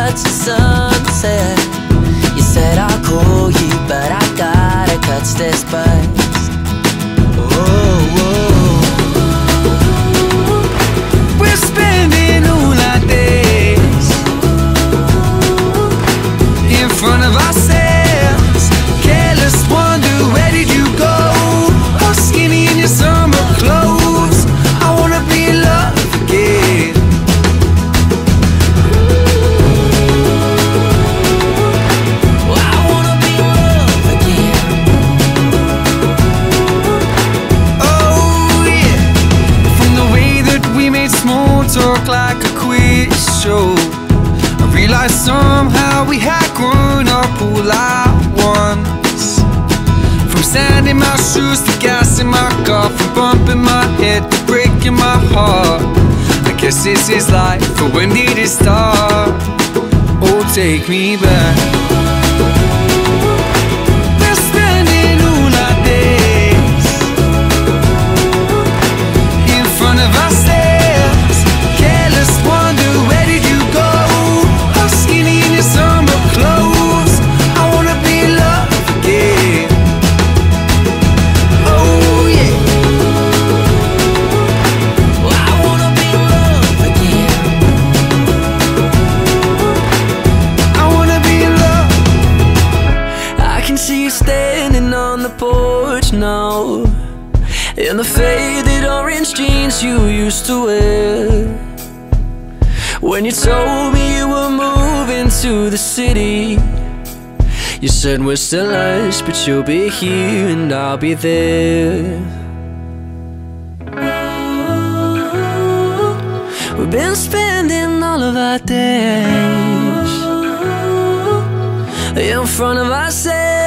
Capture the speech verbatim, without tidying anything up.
watch the sunset. You said I'll call you, but I gotta catch this bus. Oh, oh. We're spending all our days in front of ourselves. Careless wonder, where did you go? All skinny in your summer clothes. I wanna be in love again. I wanna be in love again. Oh yeah. From the way that we made small talk like a quiz show, I realized somehow we had grown up all at once. From sand in my shoes to gas in my car, from bumping my head to breaking my heart. I guess this is life, but when did it start? Oh, take me back. We're spending all our days in front of ourselves. Careless wonder, where did you go? All skinny in your summer clothes. I wanna be in love again. Oh yeah. I wanna be in love again. I wanna be in love. I can see you standing on the porch now, in the faded orange jeans you used to wear. When you told me you were moving to the city, you said we're still us, but you'll be here and I'll be there. We've been spending all of our days in front of ourselves.